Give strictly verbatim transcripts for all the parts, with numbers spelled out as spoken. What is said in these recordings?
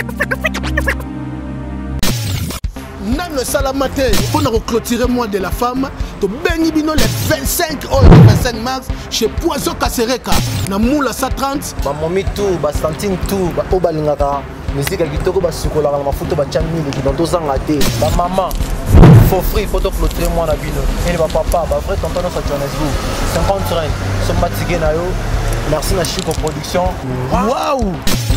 Nano Salamate, on a clôturé moi de la femme. To Benny Bino le vingt-cinq au vingt-cinq mars chez Poisson Kasereka. Na Moula cent trente. Ma mommy tout, ba Santine tout, ba Obalingaka. Musique à Kitoko, ba Sukola, ma photo ba Chamini, qui dans deux ans à thé. Ma maman, faut free, photo clôturé moi na Bino. Et ma papa, ba vrai tonton dans sa Johannesburg. cinquante reins, son matigué na yo. Merci na Chico Production. Waouh!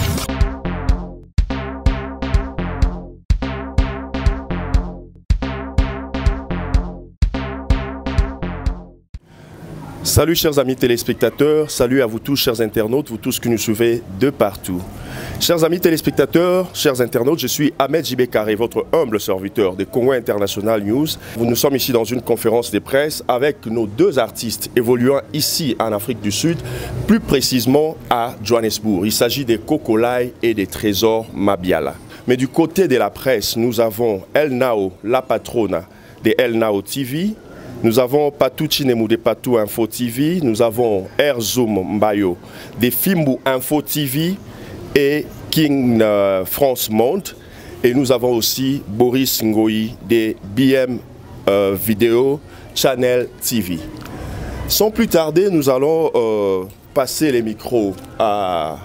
Salut chers amis téléspectateurs, salut à vous tous chers internautes, vous tous qui nous suivez de partout. Chers amis téléspectateurs, chers internautes, je suis Ahmed Jibekare, votre humble serviteur de Congo International News. Nous sommes ici dans une conférence de presse avec nos deux artistes évoluant ici en Afrique du Sud, plus précisément à Johannesburg. Il s'agit de Kokolai et des Trésors Mabiala. Mais du côté de la presse, nous avons El Nao, la patrona de El Nao T V. Nous avons Patou Chinemou de Patou Info T V, nous avons Erzoum Mbayo de Fimbu Info T V et King euh, France Monde. Et nous avons aussi Boris Ngoyi de B M euh, Video Channel T V. Sans plus tarder, nous allons euh, passer les micros à,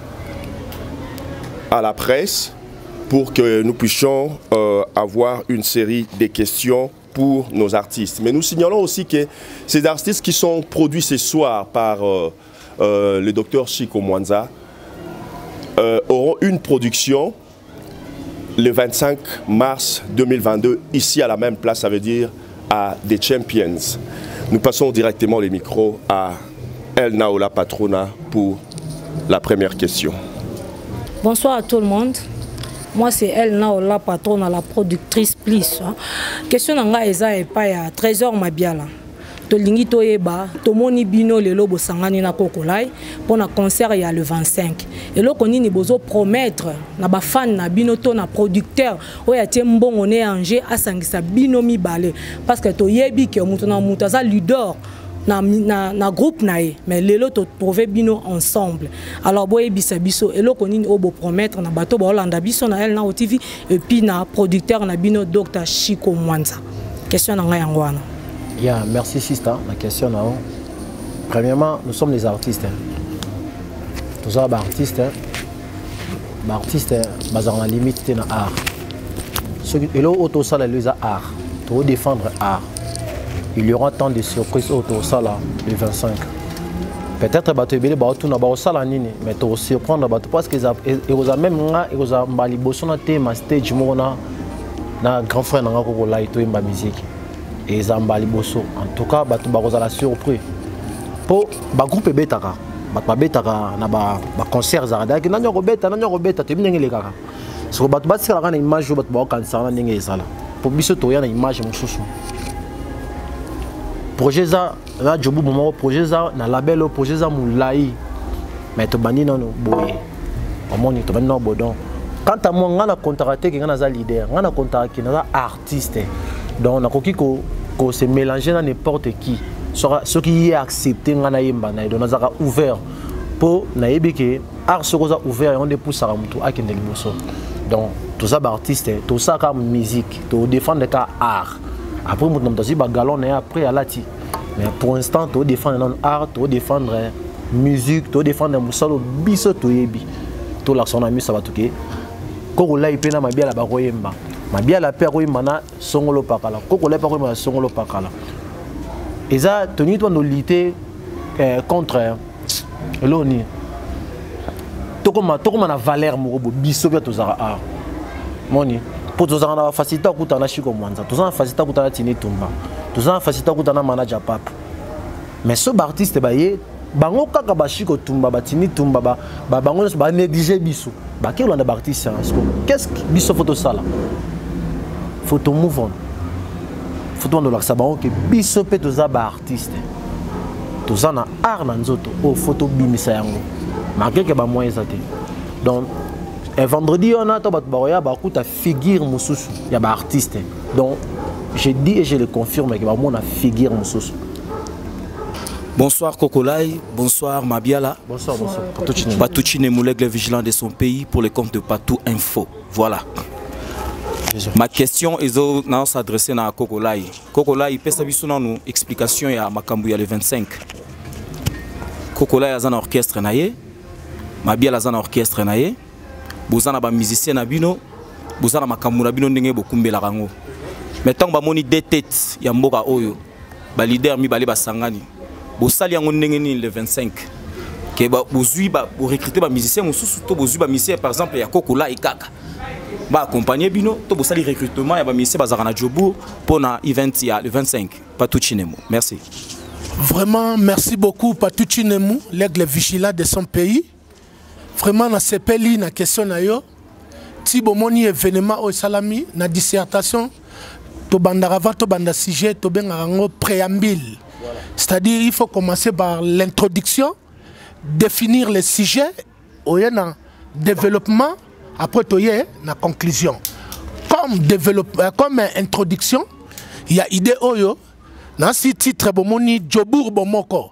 à la presse pour que nous puissions euh, avoir une série de questions pour nos artistes. Mais nous signalons aussi que ces artistes qui sont produits ce soir par euh, euh, le docteur Chico Mwanza euh, auront une production le vingt-cinq mars deux mille vingt-deux, ici à la même place, ça veut dire à The Champions. Nous passons directement les micros à El Nao, la patrona, pour la première question. Bonsoir à tout le monde. Moi, c'est El Nao, la patronne, la productrice plus. Question nanga eza epa ya Trésor Mabiala. To lingi to yeba, to moni bino le lobo sangani na Kokolai pour na concert ya le vingt-cinq. Et lo koni ni bozo promettre na ba fan na bino to na producteur oya tie mbongo ne anje asangisa bino mi balé parce que to yebi ke mutu na mutu za Ludor. Na, na, na groupe nae mais lelo to trouver bino ensemble alors boye bisa biso elo konini obo promettre na bato ba Hollanda biso na El Nao T V et puis na producteur na bino docteur Chico Mwanza. Question na nga yango wana. Yeah, merci Sista. La question na premièrement, nous sommes des artistes. Nous sommes des artistes. Des artistes basant la limite na art. Ce qui elo auto sala les art. To défendre art. Il y aura tant de surprises autour de ça là, le vingt-cinq. Peut-être que tu vas tout na ça là nini, mais tu vas surprendre parce que ils ont même nga, ils ont bali bosso na thème stage mona na grand frère na ko la ito imba musique. Et ils ont bali bosso. En tout cas, batu ba la surprise. Pour ba groupe betaka, ba betaka na ba ba concert za da ki na nyoko beta na nyoko beta te binengele kaka. So batu ba sala na image batu ba kansa na ndenge ezala. Pour biso to ya na image mususu. Projet ça, là je bon projet ça, na label au projet ça moulai, mais to bandi non boye, au moins to bandi non bodon. Quant à moi, on a contracté qui on a leader, on a contracté qui on a artiste, donc on a coquille ko ko se mélanger dans n'importe qui, ce qui est accepté on a yemba na donc on a ouvert pour na yebike art ce qu'on a ouvert on dépousse à mutu à kendeli bosso. Donc tout ça artiste, tout ça comme musique, tout défendre ka art. Après, nous avons dit galon et après à l'ati. Mais pour l'instant, tu défendre l'art, tu défendre la musique, tu défendre le solo, biso tu yebi. Tout l'action ami ça va tout que. Kokola ipena mabia la baroyemba. Mabia la père royemba na songolo pakala. Kokola pa royemba songolo pakala. Et ça, tenu toi nous lutter contre l'oni. Tokoma tokoma na valeur morobo biso bia tozara art. Moni. Pour tous en faciliter à couper na Chico Mwanza, tous en faciliter à couper na Tini Tumba, tous en faciliter à couper na manager Pap. Mais ce artiste baye, bango kaka ba Chico Tumba, ba Tini Tumba, ba ba bango ba négliger biso. Ba quel on a artiste qu'est-ce que biso photo ça là? Photo move on. Photo on la sabango que biso pe tous ba artiste. Tous en art na nzoto, o photo bimisa yango. Malgré que ba moyen ça te. Donc et vendredi, on a une figure moussous, il y a des artistes. Donc, je dis et je le confirme qu'il y a une figure moussous. Bonsoir Kokolai, bonsoir Mabiala. Bonsoir, bonsoir. Patouchine Moulegle vigilant de son pays pour le compte de Patou Info. Voilà. Ma question est de s'adresser à Kokolai. Kokolai, il peut savoir une explication à Makambouya le vingt-cinq. Kokolai a un orchestre naïe, Mabiala a un orchestre naïe, vous avez un musicien nabino, vous avez un Makambouya nabino n'engé beaucoup de rango. Maintenant, vous avez deux têtes, il y a un oyo, le leader mi bali basangani. Vous avez un le vingt-cinq. Que vous recrutez des musiciens, vous avez des musiciens, par exemple, il y a Kokolai et Kaka. Bah accompagner bino to bosali recrutement ya ba ministère bazarana Djobour pour na event ya le vingt-cinq Patou Chinemu. Merci. Vraiment merci beaucoup Patou Chinemu, l'aigle vigilant de son pays. Vraiment na sepeli na question na yo. Ti bomoni événement au salami na dissertation to bandara va to banda sujet to bengarango préambule. Voilà. C'est-à-dire il faut commencer par l'introduction, définir les sujets au yana développement. Après, tu as la conclusion. Comme, comme introduction, il y a idée oyo. Dans ce titre, Djobour Bomoko.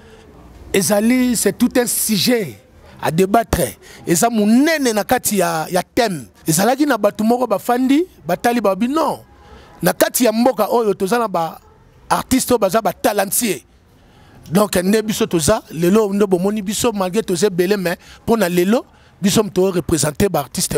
C'est tout un sujet à débattre. Et ça, mon nene nakati ya ya thème. Et ça, là, qui n'a pas tout moro bafandi, batali babi non. Nakati ya mboka oyo, tozana ba artiste baza ba talentsier. Donc, ne biso toza, lelo ndo bomoni biso malgré toze belé mais pour na lelo. Nous sommes tous représentés par l'artiste.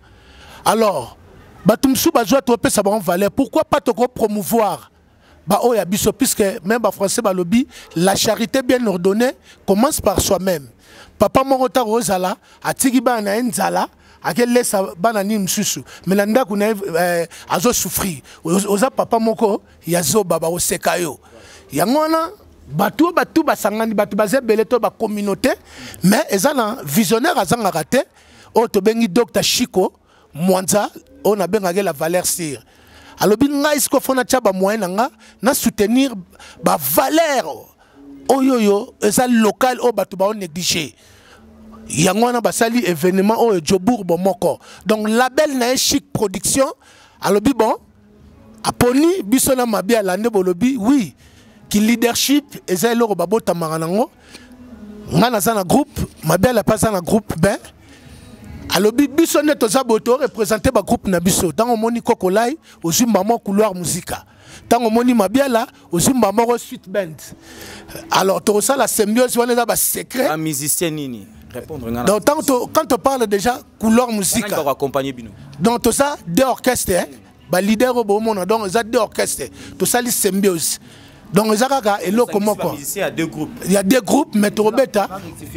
Alors, batumsu bazwa to pe sa ba valeur. Pourquoi pas te promouvoir ba oya biso puisque même ba français ba lobby la charité bien ordonnée commence par soi-même. Papa Morota Rosala atiki ba na nzala akelle laisse bana ni msusu. Mais landa kuna azo souffrir. Oza papa moko yazo baba osekayo. Yangona Batou batou basangani batou bazé belé to ba communauté mais ezana visionnaire azanga raté o to bengi docteur Chico Mwanza on a benga la valeur sire alors bin nga isko fona tchaba moyen nga na soutenir ba valeur oyoyo eza local o batou ba on négligé yangwana basali événement o Djobour Bomoko donc label na Chic production alors bi bon aponi bisona mabia lande bolobi oui qui leadership et ça le robot tamaranango ngana sana groupe mabel pas sana groupe ben alors biso neto za boto représenter ba groupe na biso tango moni Kokolai aussi maman couloir musica tango moni mabiala aussi maman suite band alors to ça la symbiose on est ba secret un musicien nini répondre ngana donc tant quand on parle déjà couloir musica on accompagner bino donc tout ça deux orchestres ba leader au monde donc ça deux orchestres tout ça les symbiose. Donc, il y a deux groupes. Il y a deux groupes, mais tu as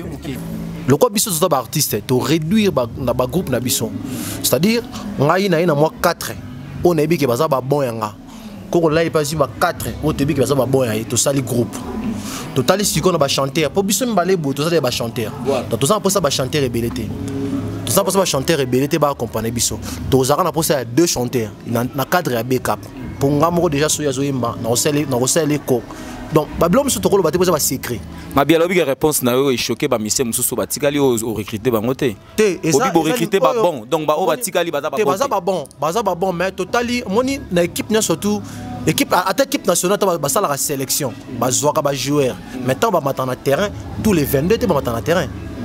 le quoi biso c'est un artiste, tu réduire na ba groupe na biso. C'est-à-dire, on a na moi quatre. On a dit que baza ba bon yanga. Koko là il pas ba quatre. On te dit que baza ba bon yanga, tu sali groupe. Total si qu'on a ba chanteur. Pour biso mbalé bo, tu sali ba chanteur. Donc tout ça pour ça ba chanteur rebellité. Tout ça pour ça ba chanteur rebellité ba accompagner biso. Tu zara na pour ça deux chanteurs. Na cadre ya backup. Pour nga déjà sur yazoimba na oseli na oseli ko donc bablom so tokolo baté poza ba secret ma bien lobi réponse na yo est choqué ba mission mususu batikali o recruter ba ngote obi bo recruter ba bon donc ba o batikali baza ba bon baza ba bon baza ba bon mais totali moni na équipe na surtout équipe à équipe nationale ba sala la sélection ba zoaka ba joueur maintenant ba matana terrain tous les vingt-deux ba matana terrain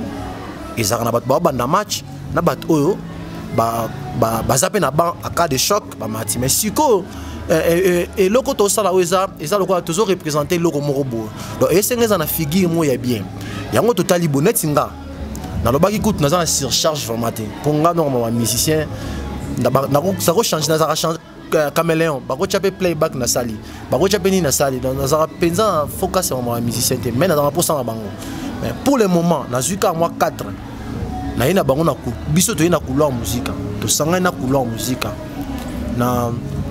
ils arana bat ba banda match na bat oyo ba ba bazape na ban à cas de choc ba mati mais siko et le côté ça là où ça et ça le quoi toujours représenter le morobo donc et c'est nga na figure moi ya bien yango totali bonnet singa na lo baki coûte na za surcharge formaté pour nga normalement musicien na na ça ko changer na za changer caméléon ba ko chaper playback na sali ba ko chaper ni na sali donc na za penza focus sur moi musicien mais na za pour ça bango mais pour le moment na zuka moi quatre na ina bango na ku biso to ina couloir musique to sanga na couloir musique na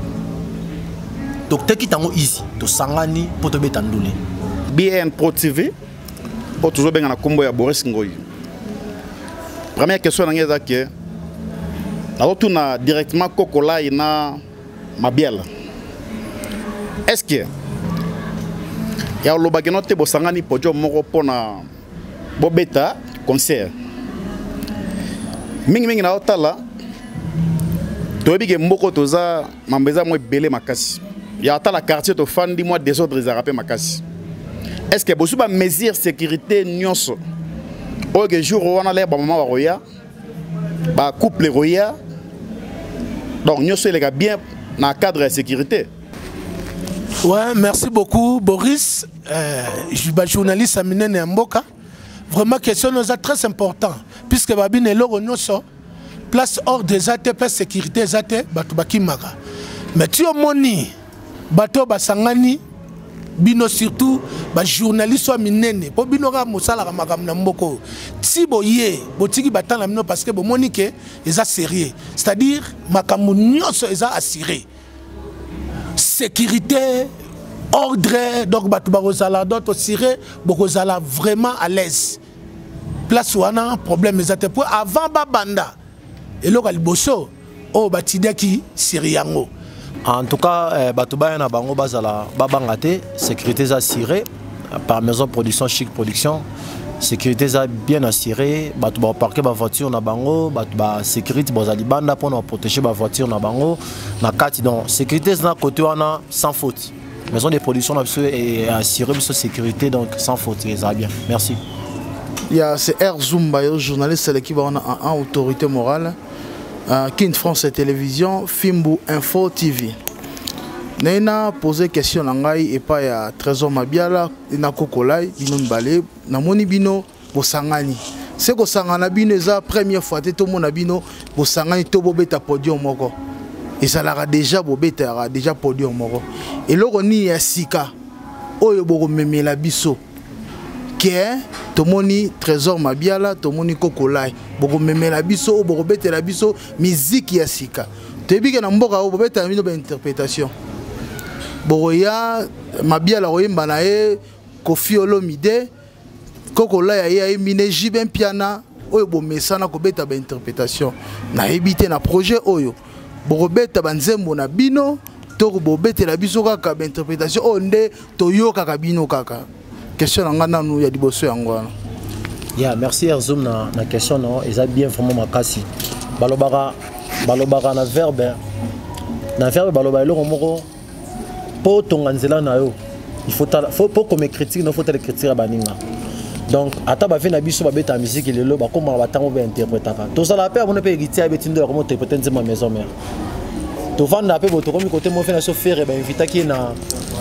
donc teki tango easy to sangani pour te beta ndule B N Pro T V pour toujours bien na combo ya Boris Ngoy. Première question na ngeza ke alors tu na directement Kokolai na Mabiala. Est-ce que ya lo bageno te bo sangani pojo moko pona bo beta concert mingi mingi na otala to bige mboko toza mambeza mo belé makasi. Il y a la quartier de Fandi, moi des autres ils a rappelé ma casse. est-ce que vous avez mesure sécurité nyonso au jour où on a l'air ba maman roya ba couple roya donc nyonso les gars bien dans le cadre de sécurité. Ouais, merci beaucoup Boris. Euh, je suis journaliste à Minen et Mboka. Vraiment question nous a très important puisque babine et loro nyonso place hors des athées, place sécurité des athées, batu bakimaka. Mais tu as moni bato basangani bino surtout ba journaliste wa minene po bino ka mosala ka makam na mboko si boye botiki batana mino parce que bo monique eza sérieux, c'est-à-dire makamu nyonso eza assuré, sécurité, ordre, donc batu bakozala d'autres assuré bokozala vraiment à l'aise. Place wana problème ezate pour avant babanda et lo kaliboso o batidaki siriango. En tout cas, euh, Batouba na bango bazala babangate, sécurité assurée par maison production Chic Production. Sécurité bien assurée, Batouba parquer ba voiture na bango, Batouba sécurité bazali banda pour nous protéger ba voiture na bango na kati donc sécurité na côté wana sans faute. Maison de production est assurée sur sécurité donc sans faute, ça bien. Merci. Il y a c'est R Zumba, journaliste qui va en autorité morale. Uh, King France Télévision, Fimbu Info T V. Naina posé question nangai et pas ya Trésor Mabiala, ina kokolai, bino mbale, na moni bino bosangani. C'est ko sangana bino za première fois te to mona bino bosangani to bobeta podium moko. Et ça l'a déjà bobeta déjà podium moko. Et loko ni ya sika oyo boko memela biso. Que tomoni Trésor Mabiala, tomoni kokolai, boko memela biso, boko betela biso musique ya sika. Tebi ke na mboka o bobeta bino ba interprétation. Boko ya Mabiala oyemba na e Koffi Olomide, kokolai ya mine jiben piana oyo bo mesana ko beta ba interprétation. Na ebité na projet oyo. Boko beta banzembo na bino, to bo betela biso kaka ba interprétation onde toyoka ka bino kaka. Question ngana nous ya diboso yango. Ya merci Erzoum na na question non, ils bien vraiment makasi. Balobara balobara na verbe. Na verbe balobara lo moko po tonganzela na yo. Il faut faut pour comme critique, non faut telle critique à baninga. Donc ata ba vena biso ba beta musique le lo ba comme ba tango ba interpréter. To ça la paix on peut hériter ba tindo comment interpréter dans ma maison mère. To vanda pe boto comme côté mo fait na so faire ba invita ki na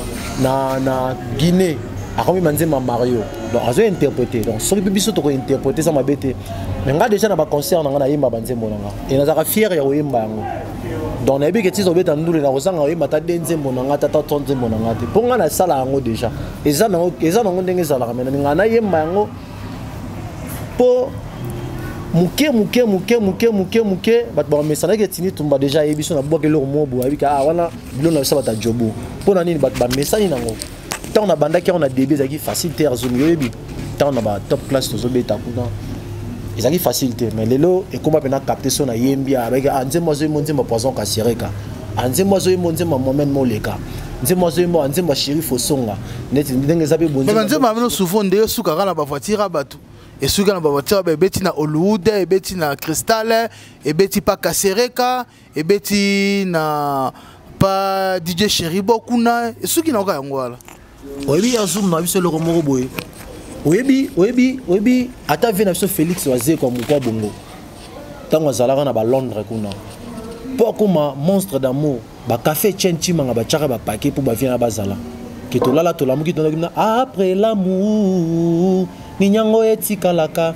na na Guinée. Comme il m'a dit Mario, donc je vais interpréter. Donc sur le public, je vais interpréter ça m'a bêté. Mais moi déjà dans ma concert, on a eu ma bande monanga. Et nous avons fier ya oyemba yango. Donc na ebi keti zo beta ndule na kozanga oyemba ta denze monanga ta ta tonze monanga te. Ponga na sala yango déjà. Eza na eza na ndenge za la kamena ngana yemba yango. Po muke muke muke muke muke muke bat ba mesana ke tini tumba déjà ebiso na boke lo mobo abika ah wana bilo na sa bata jobo. Po na nini bat ba mesani nango. Tant on a banda qui on a début ça qui facilité à zoom yobi tant on a ba top class to zobeta kuna ils ont facilité mais lelo et comment on a capté son na yembia avec anze mozo monzi mo poison ka sireka anze mozo monzi mo moment moleka anze mozo mo anze mo shérif osonga net ndenge zabe bonzi anze mameno souvent ndeyo suka kana ba voiture batu et suka na ba voiture ba beti na Hollywood et beti na Cristal et beti pa kasereka et beti na pa D J Cheribo kuna et suki na ka yango wala. Oyebi Azum na biso le romoro boye. Oyebi, oyebi, oyebi ata vena biso Félix Wazé comme quoi bongo. Tango zalaka na ba Londres kuna. Po kuma monstre d'amour, ba café Chenchi manga ba tchaka ba paquet pour ba vina bazala. Ki to lala to lamu ki to na après l'amour, ni nyango etikalaka.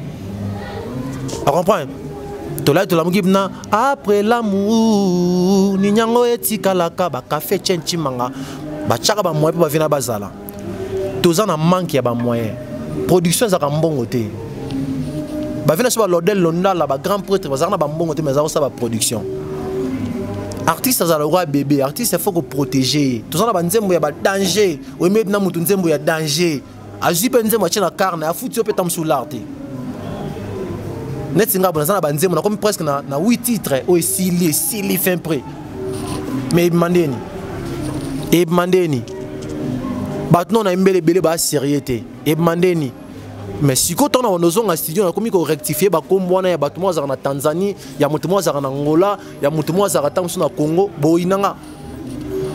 Tu comprends? To lala to lamu ki na après l'amour, ni nyango etikalaka ba café Chenchi manga. Ba tchaka ba moyen pour ba vina bazala. Tous en manque ya ba moyen. Production za kambongo te. Ba vina so ba lodel londa la ba grand prêtre ba za ba mbongo te mais za ba production. Artiste za le roi bébé, artiste il faut que protéger. Tous en ba nzembo ya ba danger. O me na mutu nzembo ya danger. Azi pe nzembo cha na carne, a futi pe tam sous l'arte. Net singa bona ba nzembo na comme presque na na huit titres o sili sili fin près. Mais mandeni. Et mandeni. Maintenant on a mbele bele ba sérieuxté. Et mandeni. Mais si quand on a nos en studio on a commis ko rectifier ba kombona ya batu mo za na Tanzanie, ya mutu mo za na Angola, ya mutu mo za tam na Congo, bo inanga.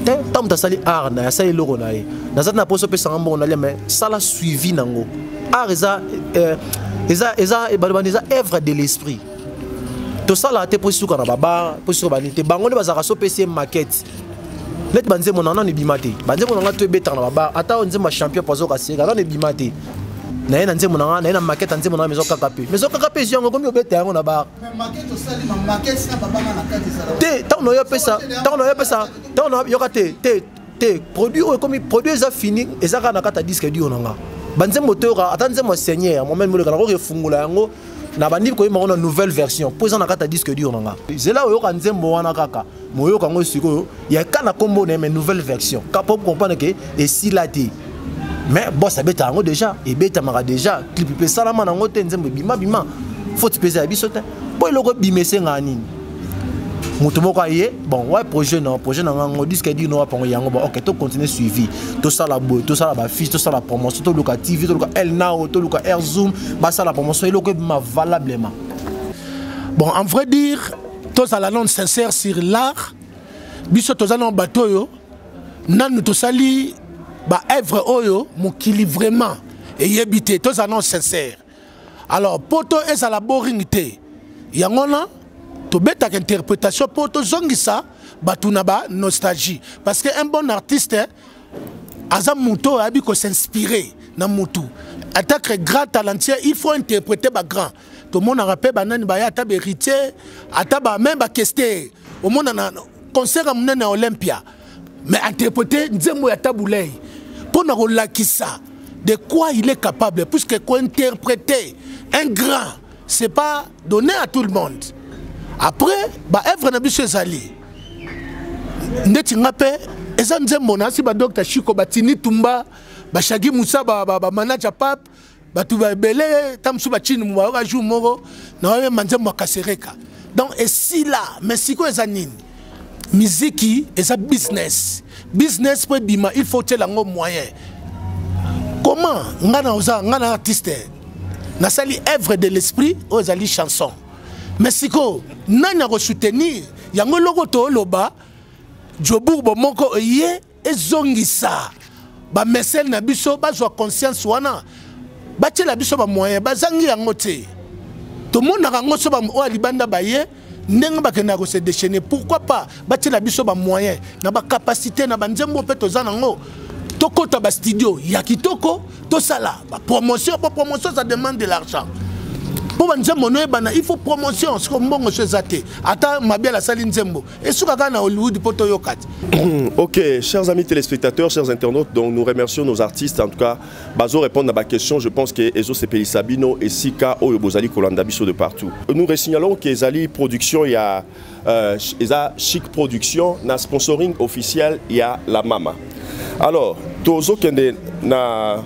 tant que sali art na sali logo na ye na na poso pe sanga mbongo na le mais ça la suivi nango art eza eza eza eza œuvre de l'esprit to sala te poso kana baba poso bani te bango ne bazaka so pc maquette net banze mon nana ne bimate banze mon nana to beta na baba ata onze ma champion poso ka seka na ne bimate na ye na nze mon nana na ye na maquette nze mon nana mezo kaka pe mezo kaka pe yango komi obeta yango na ba maquette to sali ma maquette na baba na kati sala te tant no yo pesa tant no yo pesa tant no yo ka te te te produit comme produit eza fini eza kana kata disque dio nanga banze moteur ata nze mo seigneur mo même mo le kana ko refungula yango na bandi ko yima ona nouvelle version poza na kata disque dur nanga zela oyo ka nzembo wana kaka moyo kango siko ya kana kombo na mais nouvelle version ka pour comprendre que et si la té mais bon ça beta ngo déjà et beta mara déjà clip pe salama na ngote nzembo bima bima faut te peser biso te po loko bimese ngani mutu moko aye bon ouais projet non projet na ngo disque dur no pa ngo yango bon OK to continuer suivi to ça la boy to ça la ba fiche to ça la promotion to loka T V to loka El Now to loka Air Zoom ba ça la promotion loko ma valablement. Bon en vrai dire to ça la non sincère sur l'art biso to za non bateau yo nanu to sali ba œuvre oyo mokili vraiment et yebité to ça non sincère alors poto et ça la boring té yango na to beta interprétation pour to zongisa batuna ba nostalgie parce que un bon artiste aza muto abi ko s'inspirer na mutu attaque grand talentueux il faut interpréter ba grand tout le monde rappelle banani ba ya tabe héritier ataba même ba kesté au monde na concert amuna na Olympia mais interpréter nzembo ya tabulei pour na relakisa de quoi il est capable puisque ko interpréter un grand c'est pas donné à tout le monde. Après, bah œuvre na biso ezali. Ndeti ngape eza nzembo na si ba docteur Chiko Batini Tumba, ba Shagi Musa ba ba manager pap, ba tu ba belé tamsu ba chini mwa ka jour moko na wa manzembo kasereka. Donc et si là, mais siko eza nini? Musique eza business. Business pour bima, il faut tel ngo moyen. Comment ngana oza ngana artiste na sali œuvre de l'esprit aux ali chanson. Mais si ko nani a soutenir yango logo to loba jobu bo moko ye ezongisa ba mesel na biso ba zo conscience wana ba tela biso ba moyen ba zangi yango te to mona rango so ba o libanda ba ye ndenge ba kena ko se déchaîner pourquoi pas ba tela biso ba moyen na ba capacité na ba nzembo pe to zanango to kota ba studio ya kitoko to sala ba promotion pour promotion ça demande de l'argent. Pour il faut promotion, c'est comme bon chose athée. Attends, ma bien la saline Zembo. Et ce qu'on a Hollywood pour Toyokat. Ok, chers amis téléspectateurs, chers internautes, donc nous remercions nos artistes. En tout cas, Bazo répondre à ma question. Je pense que Ezo Sepeli Sabino et Sika Oyobozali Kolanda Bisso de partout. Nous resignalons que Ezali Production, il y a euh, Eza Chic Production, na sponsoring officiel, il y a la Mama. Alors, Tozo Kende na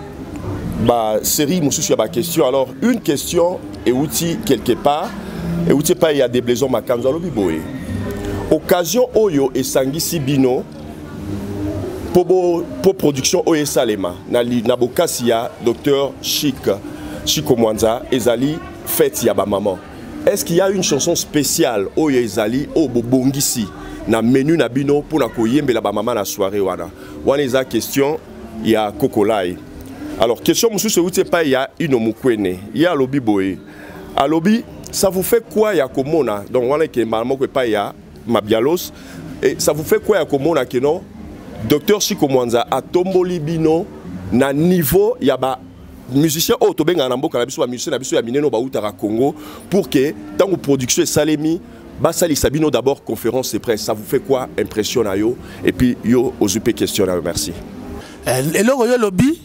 bah série monsieur ma question alors une question et outil quelque part et outil pas il y a des blaisons makanzo lobi boy occasion oyo et sangisi bino pour pour production oyo salema na na bokasia docteur Chic Chiko Mwanza ezali fête ya ba maman est-ce qu'il y a une chanson spéciale oyo ezali o bobongisi na menu na bino pour na koyembela ba maman na soirée wana wana eza question ya Kokolai. Alors, question, monsieur, ce n'est pas il y a une moukwene, il y a lobby boy. À lobby, ça vous fait quoi il y a comme on donc on a que normalement que pas il y a Mabialos et ça vous fait quoi il y a comme on a que non docteur Chiko Mwanza a tomboli bino na niveau il y a ba musicien auto benga na mboka na biso ba musicien na biso ya mineno ba utara Congo pour que tant que production salemi ba sali sabino d'abord conférence de presse ça vous fait quoi impression na yo et puis yo ozupe question na merci. Et le yo lobby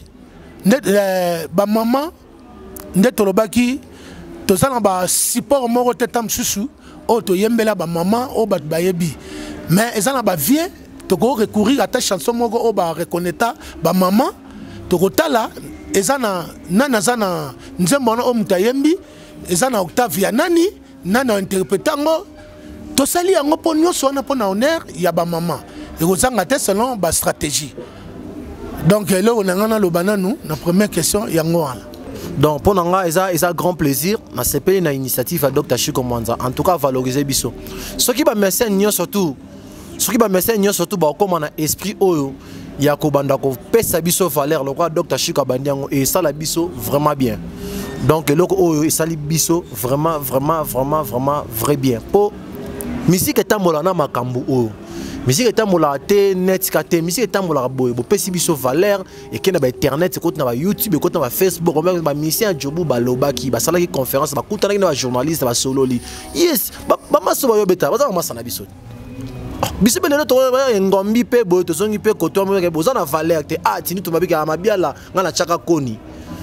ba maman nde tolobaki tozana ba support moko tetam susu o to yembela ba maman o ba bayebi mais ezana ba vie to ko recourir à ta chanson moko o ba reconnaître ba maman to ko tala ezana nana zana nzembo na o mutayembi ezana Octavia nani nana interprétango to sali yango po nyonso na po na honneur ya ba maman et kozanga te selon ba stratégie. Donc là on a le banano la première question yango wana. Donc pour nous c'est un grand plaisir na sepeli une initiative à docteur Chiko Mwanza en tout cas valoriser biso. Ce qui va mercer nous surtout soki ba médecin nyo surtout ba comme na esprit oyo ya ko banda ko pesa biso valeur le roi docteur Chiko bandiango et ça la biso vraiment bien. Donc loko oyo et sali biso vraiment vraiment vraiment vraiment vrai bien. Po musique etambola na makambo oyo. Musique etambola te net ka te musique etambola boy bo pesi biso valeur et kena ba internet ko na ba YouTube ko na ba Facebook ko ba musicien Jobu ba lobaki ba sala ki conférence ba kutana ki na ba journaliste ba sololi. Yes, ba ba maso ba yo beta ba za ma sana biso. Biso belelo to ngombi pe boy to songi pe koto mo ke boza na valeur te ah tini to mabika mabiala ngana chaka koni.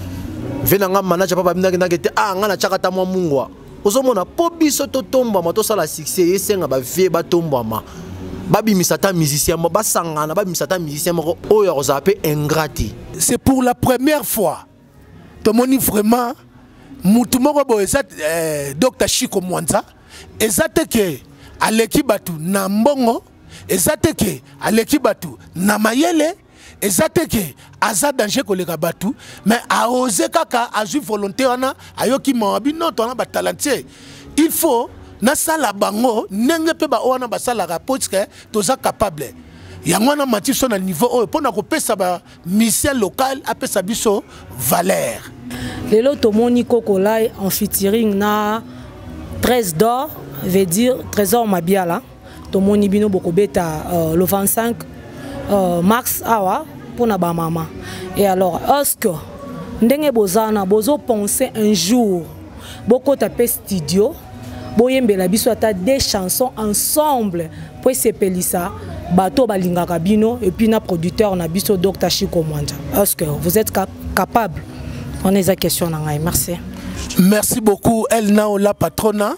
Vena nga manager papa binaki ndaki te ah ngana chaka ta mwa mungwa. Ozomona po biso to tomba ma to sala succès yesenga ba vie ba tomba ma. Babi misata musicien mo basangana babi misata musicien mo oyo rozape ingrati. C'est pour la première fois. To moni vraiment mutu moko bo ezat docteur Chiko Mwanza ezate ke aleki batu na mbongo ezate ke aleki batu na mayele ezate ke aza danger koleka batu mais a osé kaka azui volonté wana ayoki mawabi non to na ba talenté il faut na sala bango nenge pe ba wana ba sala parce que toza capable yango na matiso na niveau oyo pona ko pesa ba mission local apesa biso valeur lelo tomoni Kokolai en featuring na treize d'or veut dire trésor mabiala tomoni bino bokobeta euh, le vingt-cinq euh, mars awa pona ba mama et alors est-ce que ndenge bozana bozo penser un jour boko taper studio boyembela biso ata des chansons ensemble pour sepelisa bato balingaka bino et puis na producteur na biso docteur Chiko Mwanza est-ce que vous êtes cap capable on est à question na ngai merci merci beaucoup elle na la patrona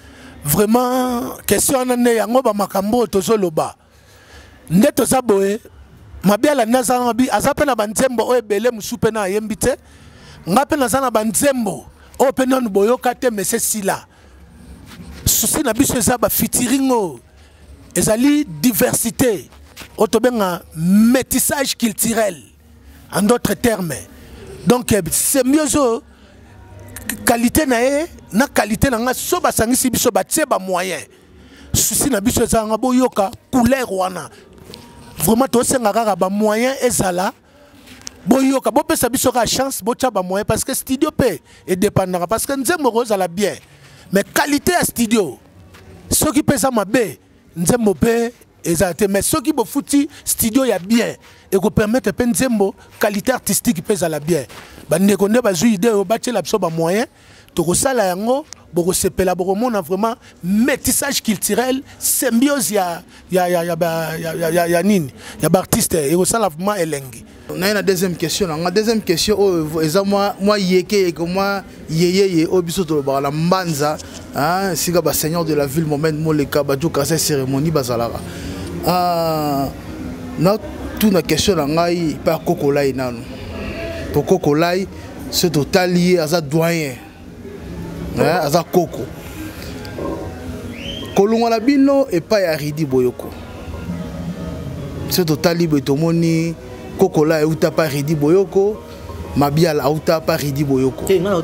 vraiment question na ne yango ba makambo tozoloba ndeto za boye mabiala naza bi azape na banzembo o ebele musupe na yembite ngape naza na banzembo o penon boyoka te monsieur Sila souci na biso eza ba featuring ezali diversité otobenga métissage culturel en d'autres termes donc c'est mieux zo qualité na e na qualité na nga so basangisi biso batie ba moyen souci na biso eza nga boyoka couleur wana vraiment to senga kaka ba moyen ezala boyoka bo pesa biso ka chance bo tia ba moyen parce que studio pe et dépendant parce que nzembo ko ezala bien mais qualité à studio ceux qui pesa mabe nzembo pe ezate mais ceux qui bo futi studio ya bien et ko permettre pe nzembo qualité artistique pesa la bien bande ko ne ba zu idée o batie la biso ba moyen to ko sala yango boko sepela boko mona vraiment métissage culturel symbiose ya ya ya ya ya ya ya nini ya ba artiste et ko sala vraiment elengi. On a une deuxième question. La deuxième question, oh, moi, moi, yeke, moi, yeye, au biso to la mbanza, hein, si le seigneur de la ville, moment, moleka, badjo kase cérémonie, bazalara. Ah, na toute la question, la ngai, par Kokolai nanu. Pour Kokolai, c'est total lié à sa doyen, hein, à sa koko. Kolonga bino et pas ya Ridi Boyoko. C'est total lié, tomoni. Kokolai uta pa Ridi Boyoko, Mabiala uta pa Ridi Boyoko.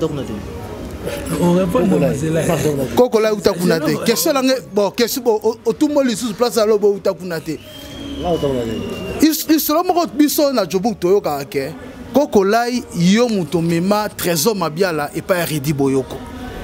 Kokolai uta kunate. Question langue bon, question bon, tout le monde sous place à l'obo uta kunate. Il il sera mort biso na jobu toyoka ke. Kokolai yo muto mema trésor Mabiala et pas Ridi Boyoko.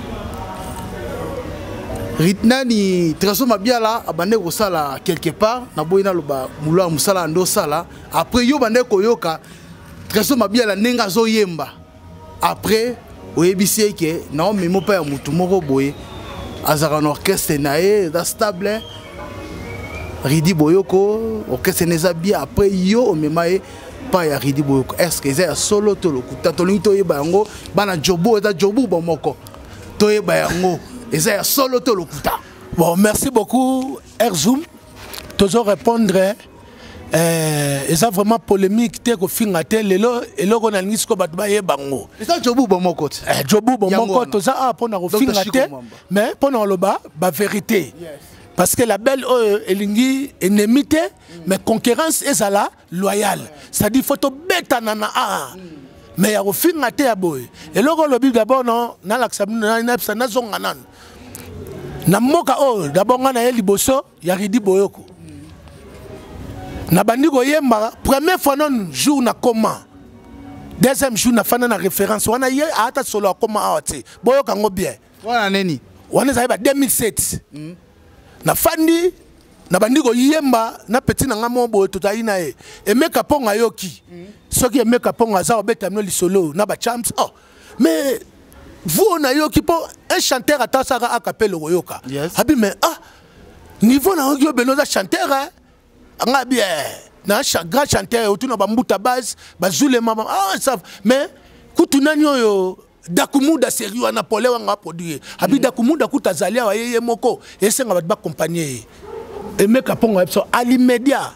Ritnani trésor Mabiala abande ko sala quelque part na boyina loba mula musala ndo sala après yo bande ko yoka trésor Mabiala nenga zo yemba après oyebisi ke na memo pa ya mutu moko boye azara na orchestre nae da stable Ridi Boyoko orchestre neza bien après yo o memae pa ya Ridi Boyoko est-ce que c'est solo to lokuta to linto yeba yango bana jobo da jobu bomoko to yeba yango. Et c'est solo to lokuta. Bon, merci beaucoup, Erzoum. Toujours répondre. Euh, et ça vraiment polémique. T'es qu'au fin à tel, et là, et là, on a mis ce qu'on va te bango. Et ça, Jobu bon mon côté. Jobu bon mon côté. Ça, ah, pour nous fin à tel, mais pour nous le bas, bah vérité. Parce que la belle elingi ennemité, mais concurrence est là loyale. C'est-à-dire faut te bête nana ah. Mais au fin à tel boy. Et là, on le dit d'abord non, na l'accès na na na zonganan. Na moka oh d'abord ngana yeli boso ya Ridi Boyoko na bandi koyemba première fois non jour na comment deuxième jour na fana na référence wana ye ata solo akoma awate boyo kango bien wana neni wana za ba deux mille sept mm. na fandi na bandi koyemba na petit na ngamo boyo totali na e emeka ponga yoki mm. soki emeka ponga za obeta no lisolo na ba champs oh mais vous na yoki po un chanteur atasaka akapelo koyoka yes. Abi mais ah niveau na yoki beloza chanteur hein nga bien na grand chanteur autour na bambuta base bazule mama ah ça mais kutunani oyo dakumuda sérieux na pole wanga produire abi dakumuda kutazalia wa yeye moko esenga ba accompagner emeka ponga so ali media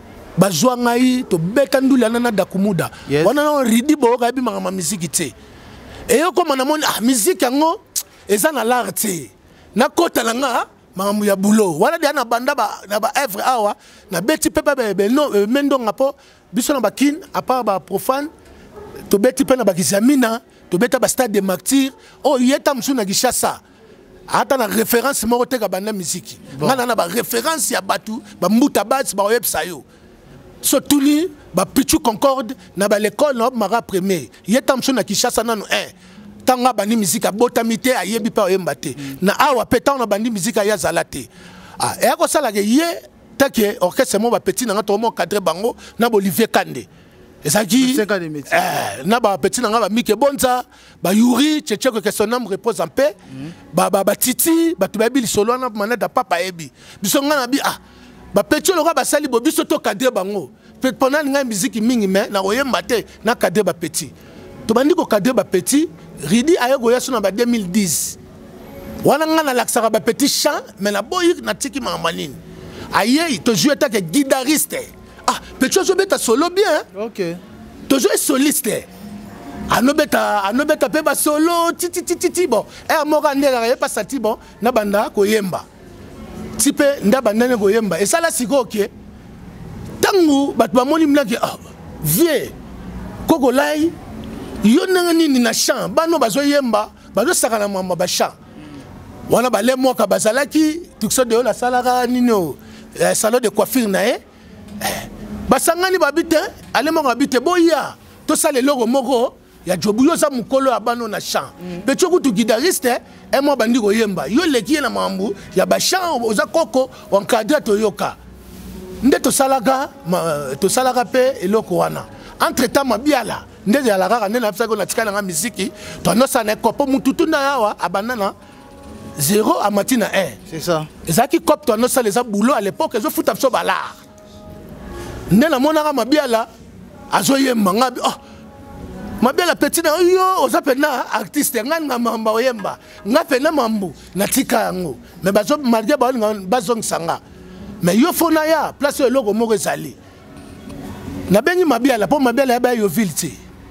bazwa ngai to beta ndula na dakumuda wana na ridi bo ka bi mama musique te et yo comme na moni ah musique yango eza na l'art na kota na nga mamu ya boulot wala dia na banda ba na ba œuvre awa na beti pepa be no mendo ngapo biso na bakin apa ba profane to beti pe na bakizamina to beta ba stade de martyr oh yeta msuna gishasa ata na référence moko te ka banda musique ngana na ba référence ya batu ba mbuta bats ba website yo so tuli ba pichu concorde na ba l'école no mara premier yeta msuna kishasa nanu un tanga bandi musique botamité ayebi pa oyemba te na awa pétan na bandi musique ya zalate ah e ko sala ke ye take orchestre mo ba petit na to mo cadre bango na Olivier Kande ezaki eh na ba petit na ba Mike Bonza ba Yuri Tchétcheko que son âme repose en paix ba ba Titi ba to ba bili solo na manada papa ebi biso ngana bi ah ba petit lo ba sali bo biso to cadre bango pendant nga musique mingi mais na oyemba te na cadre ba petit to bandi ko cadre ba petit Ridi ayo goya suna ba deux mille dix wana ngana laksaka ba petit chant mais na boyi na tiki mamanine aye to jouer ta que guitariste ah petit zo beta solo bien OK to jouer soliste anobeta anobeta pe ba solo titi titi ti bon e moka ndela ya pas sati bon na banda ko yemba tipe nda banda ne ko yemba et ça la siko OK tangu bat ba moni mlaki ah vie koko lai yo nangani ni na chant bano bazo yemba bazo sakana mama ba chant wana ba le moka bazalaki tukso de la salara nino salon de coiffure na e basangani babite ale mo babite boya to sale logo moko ya jobu yo za mukolo abano na chant pe choku tu guitariste e mo bandi ko yemba yo leki na mambu ya ba chant oza koko encadré to yoka nde to salaka to salaka pe eloko wana entre temps mabiala ndeze ya la rara nena psako na tika na musique to no sa na kopo mututu na yawa abanana zéro à matina un c'est ça ezaki cop to no sa les boulot à l'époque ezo futa so bala ndena monaka mabiala azoyemba ngabi oh mabiala petit na yo ozapena artiste ngana mamba oyemba ngapena mambu na tika yango mais bazo malgré ba bazong sanga mais yo fona ya place le logo moko ezali na bengi mabiala po mabiala ya ba yo ville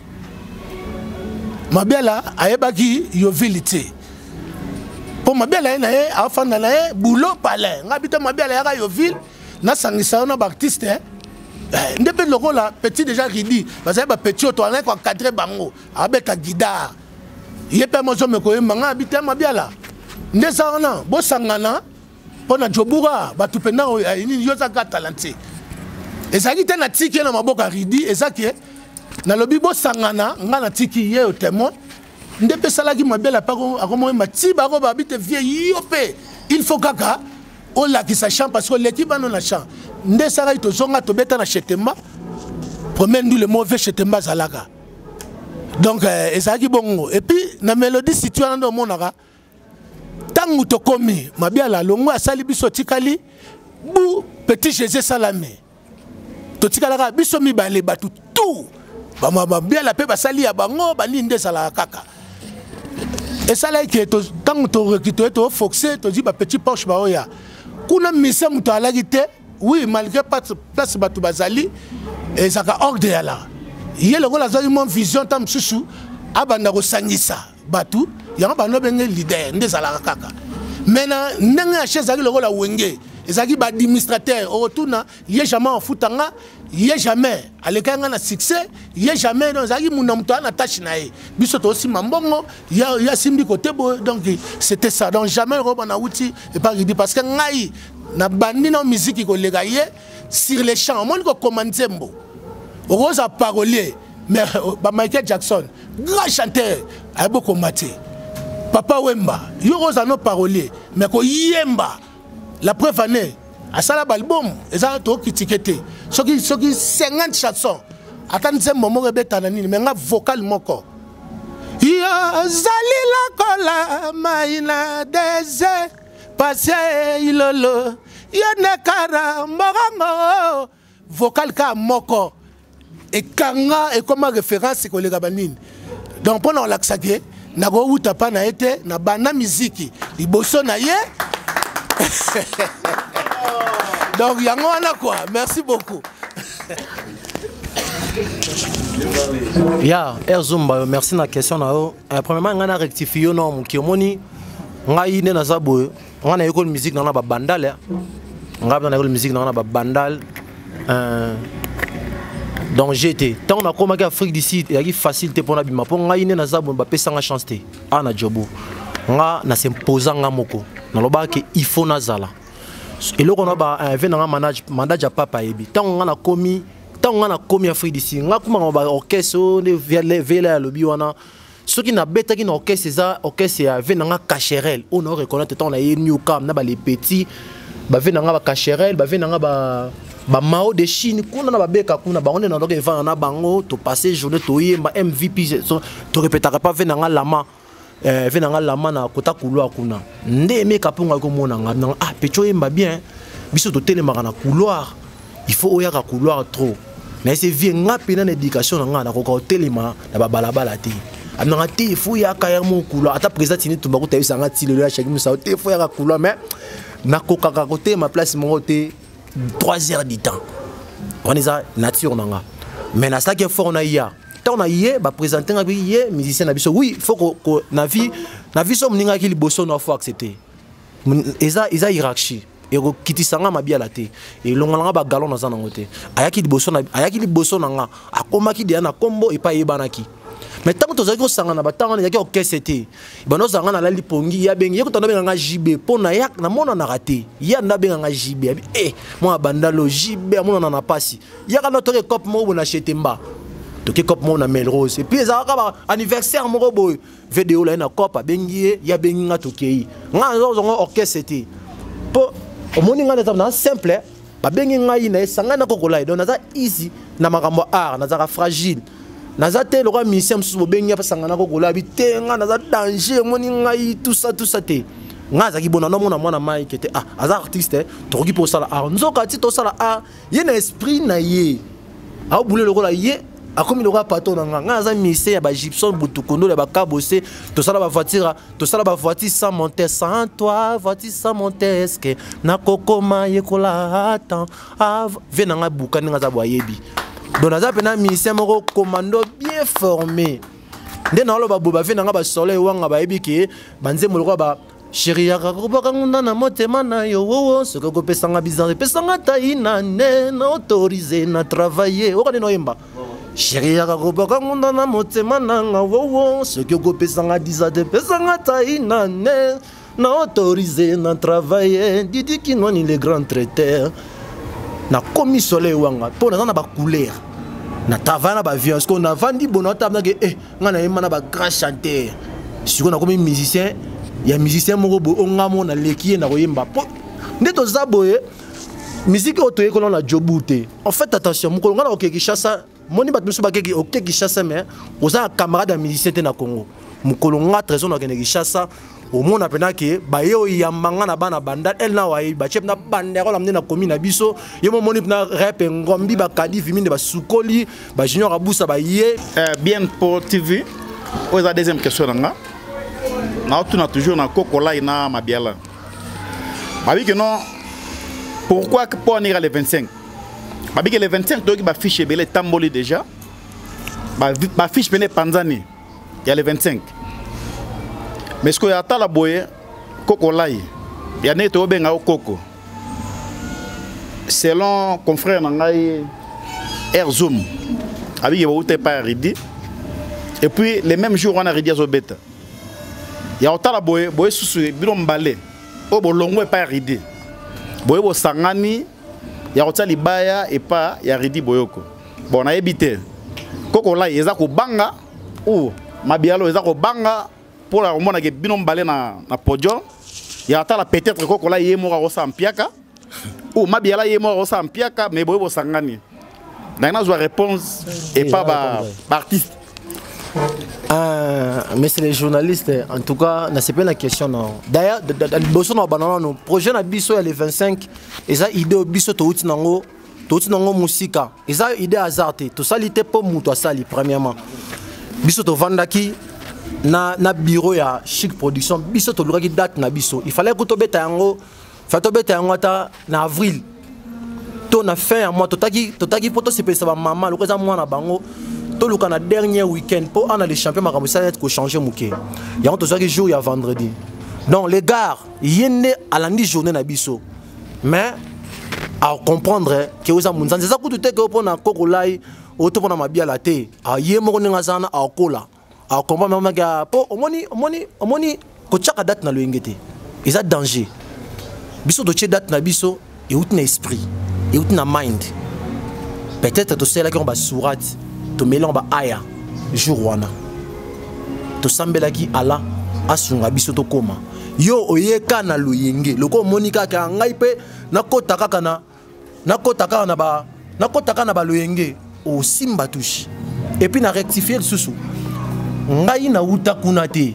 mabiala ayebaki yo vilité po mabiala na ye afanda na ye boulot palais ngabita mabiala ya yo ville na sangisa na ba artiste ndebe lokola petit déjà ridi bazali ba petit to ana ko encadrer bango abeka guidar yepe mozo me ko yemba ngabita mabiala ndesa wana bo sangana pona jobura batu pena ni yo za talenté ezaki te na tiki na maboka ridi ezaki na lobi bo sangana ngana tiki ye o témoin ndepe salaki mabela pako akomo mati bako babite vie yope il faut kaka on la qui sa chant parce que l'équipe a non la chant nde sara ito zonga to beta na chetemba premier nous le mauvais chetemba zalaka donc ezaki bongo et puis na mélodie située dans monaka tangu to komi mabiala longo asali biso tikali bu petit Jésus Salamé to tikala biso mi balé batu tout bama babiala pe basali ya bango bani nde sala kaka et ça là que to tangu to recruter to foxer to di ba petit Porsche ba oya kuna mission muto alagite oui malgré pas place batu bazali et ça ka ordre ya la yele ko la zali mon vision tam susu abanda ko sangisa batu ya bano benge leader nde sala kaka maintenant ndenge chaise ali lokola wenge ezaki ba administrateur au retourna yé jamais en foutanga yé jamais alekanga na succès yé jamais donc ezaki muna mto na tâche na ye biso to aussi mambongo ya ya simbi côté donc c'était ça donc jamais roba na outil et pas dit parce que ngai na bandi na musique ko lega ye sur les champs omoni kokoma nzembo okoza parolier mais ba Michael Jackson grand chanteur ayebo komate Papa Wemba yo okoza no parolier mais ko yemba la preuve année à ça l'album eza to kitikete soki soki cinquante chansons atani nzembo moko ebetana nini mais nga vocal moko ya zalila kola maina deze passe ilolo yone kara mborango vocal ka moko et kanga et comme référence ko lega banini donc pendant l'axaké na go uta pa na été na bana musique liboso na ye donc yango wana quoi merci beaucoup. Ya Air Zumba merci na question na yo. Premièrement ngana rectifier non ki omoni ngai ne na zabo ngana école musique na ba bandal ngaba na école musique na ba bandal euh donc j'étais tant on a comme Afrique d'ici il y a facilité pour na bima pour ngai ne na zabo ba pesa nga chance te ana jobo nga na s'imposer nga moko na loba ke il faut na zala et là on a ba venanga manage manage papa ebi tant on a commis on a commis Afrique d'ici on a comme on va orchestre via les vela lobby wana ceux qui n'a bêta qui n'a orchestre ça orchestre venanga cacherel on a reconnaître tant on a new cam na ba les petits ba venanga ba cacherel ba venanga ba ba mao de Chine kuna na ba beka kuna ba on est dans le vent na bango to passer journée to yemba M V P to répétera pas venanga lama eh venanga lama na kota couloir kuna ndeme kapunga ko mona nga ah pecho yemba bien biso to télémara na couloir il faut oya ka couloir trop mais c'est vie ngapi na éducation nga na ko telema na ba balabala te amna te il faut ya ka ya mon couloir ata président tini tumba ko tayisa nga ti le la chaki musa te il faut ya ka couloir mais na ko ka côté ma place mon côté trois heures du temps on est ça nature nga mais na ça qui est fort na ya tant na yé ba présenter nga bi yé musicien na biso oui faut ko na vie na vie so mninga ki liboso na faut accepter eza eza hiérarchie et kiti sanga mabia la te et longolanga ba galon na zana ngote ayaki liboso na ayaki liboso na nga akomaki dia na kombo e pa yebanaki mais tant que tozaki ko sanga na batanga yaki orchestre te bano sanga na la lipongi ya bengi yeko tondo benga nga J B pona yak na mona na raté ya na benga nga J B eh moi bandalo J B mona na pasi yaka na toke cop mo na chetemba toke cop mo na Melrose et puis ezaka ba anniversaire mo boy vidéo la na cop bengi ya bengi nga tokei nga zongo orchestre te po au monde nga simple ba bengi ngai na sanga na kokola donc naza easy na makambo art naza fragile naza te le roi musicien musu bo bengi pa sanga na kokola bi te nga naza danger moni ngai tout ça tout ça te nga za ki bona no mona mona mai ke te ah aza artiste to ki pour ça la art nzoka ti to ça la art ye na esprit na ye a boule le kola ye a comme le roi pato na nga nga za musicien ya ba Gibson butukondo le ba kabose to ça la ba voiture to ça la ba voiture sans monter sans toi voiture sans monter est-ce que na kokoma yekola attend ah venanga bukani nga za boyebi donc naza pena musicien moko commando bien formé nde na lo ba boba venanga ba soleil wanga ba yebi ke banze mo le ba chérie ya kakobaka ngunda na motema na yo wowo soki kopesanga bizarre pesanga taina ne na autorisé na travailler okani no yemba chérie ya kakobaka ngunda na motema na nga wowo soki kopesanga dizade pesanga taina ne na autorisé na travailler Didi Kinwani le grand traiteur na komi soleil wanga po na na ba couleur na travail na ba violence ko na vandi bonota na ke eh ngana yemba na ba grand chanteur siko na komi musicien il y a musicien moko bo ongamo na leki na koyemba po ndeto zaboye musique otoye ko na jobute en fait attention moko ngana okeki chassa moni bat musu bakeki okeki chassa mais oza camarade de musicien te na Congo mukolo nga trésor na keneki chassa au monde apena ke ba yo yambanga na bana banda el na wa ba chep na bandero la na commune na biso yemo moni na rap ngombi ba kadi viminde ba sukoli ba junior abusa ba ye bien pour T V o la deuxième question nga na on a toujours na kokola ina mabiala babi que non pourquoi que pour venir les vingt-cinq babi que les vingt-cinq donc ba fiche belé tamboli déjà ba ba fiche belé panzani il y a les vingt-cinq mais ce que y a ta la boye kokola il y a neto benga o koko selon confrère nangai Air Zoom abi que ba pas ridi et puis les mêmes jours on a ridi zo beta ya otala boye boye susu biro mbale o bolongo e pa ridi boye bo sangani ya kotia libaya et pas ya Ridi Boyoko. Bon na ebité. Koko la eza ko banga ou mabialo eza ko banga pour la romona ke bino mbale na na podium. Ya ata la peut-être koko la yemo ko sa mpiaka ou mabiala yemo ko sa mpiaka mais boyo sangani. Na na zo réponse et pas ba artiste. Euh, mais c'est les journalistes, en tout cas, c'est pas la question. D'ailleurs, le projet de Bisso, il y a les vingt-cinq, et ça, l'idée de Bisso, tout le monde, tout le monde, musique, et ça, l'idée hasardée, tout ça, l'idée pour moi, ça, premièrement. Bisso, tu vends qui na na bureau, il y a Chic Production, Bisso, tu l'auras qui date na Bisso. Il fallait que tu bêtes un gros, il fallait que tu en avril. Tu as fait un mois, tu as dit, tu as dit, pour toi, c'est pas ça, maman, le reste, moi, na bango. Tout le cas, dernier week-end, pour un des champions, ça va être changer mouké. Il y a un autre jour, il y a vendredi. Donc, les gars, il y a une à la journée na biso. Mais, à comprendre que vous avez c'est ça que tu te pour na kokolai, auto pour na mabia la té. À y mo na zana à kola. À comprendre même que pour omoni omoni omoni ko chaka date na loingete. Il y a danger. Biso do che date na biso, et out na esprit, et out na mind. Peut-être que c'est là qu'on va sourate. To melamba aya jour wana to sambela ki ala asunga biso to koma yo oyeka na luyenge loko monika ka ngai pe nakota kaka na nakota kaka na ba nakota kaka na ba luyenge o simba tushi et puis na rectifier susu ngai na uta kunate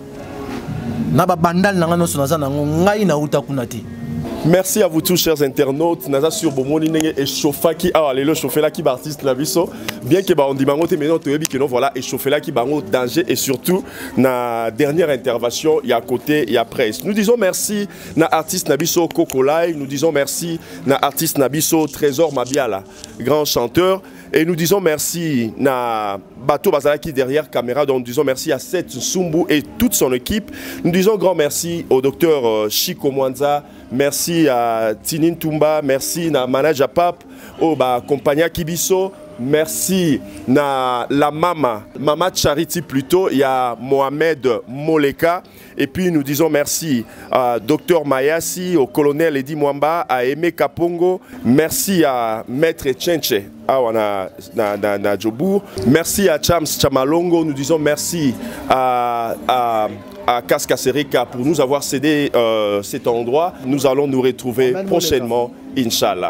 na ba bandal na ngano sonaza na ngai na uta kunate. Merci à vous tous, chers internautes. Naza sur Bomoni Nenge et Chauffaki. Ah, allez, le chauffé là qui artiste la biso. Bien que on dit bango te maintenant tu que non voilà et chauffé là qui bango danger et surtout na dernière intervention il y a côté il y a presse. Nous disons merci na artiste Nabiso Kokolai. Nous disons merci na artiste Nabiso Trésor Mabiala, grand chanteur. Et nous disons merci à Bato Bazala qui est derrière caméra. Donc nous disons merci à Seth Sumbu et toute son équipe. Nous disons grand merci au docteur Chico Mwanza. Merci à Tinin Tumba. Merci à Manager Pap. Au bah, Compagnia Kibiso. Merci à la Mama. Mama Charity plutôt. Il y a Mohamed Moleka. Et puis nous disons merci à docteur Mayasi, au colonel Edi Mwamba, à Aimé Kapongo. Merci à Maître Tchenche, à na, na, na Djobour. Merci à Chams Chamalongo. Nous disons merci à, à, à Kaskaserika pour nous avoir cédé euh, cet endroit. Nous allons nous retrouver Amen, prochainement, Inch'Allah.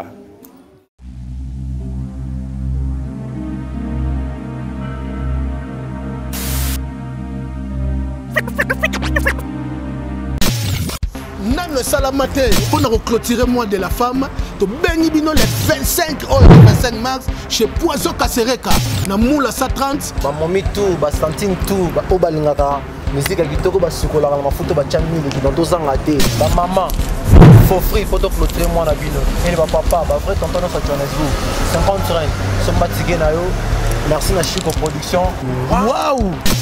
Le salamate pour nous clôturer moi de la femme to béni bino le vingt-cinq oh, le vingt-cinq mars chez Poison Kasereka na moula cent trente ba momi tout ba santine tout ba obalingaka musique kitoko ba sukola na mafuto ba chamini ki dans deux ans até ba maman for free photo clôturer moi na bino et ba papa ba vrai tonton na sa Johannesburg cinquante reins son matige na yo merci na Chico Production. Waouh.